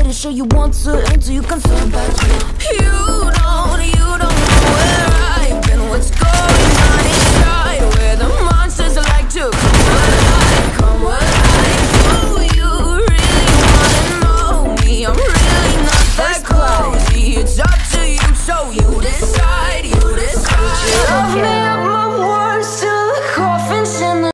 pretty sure you want to until you confirm back. You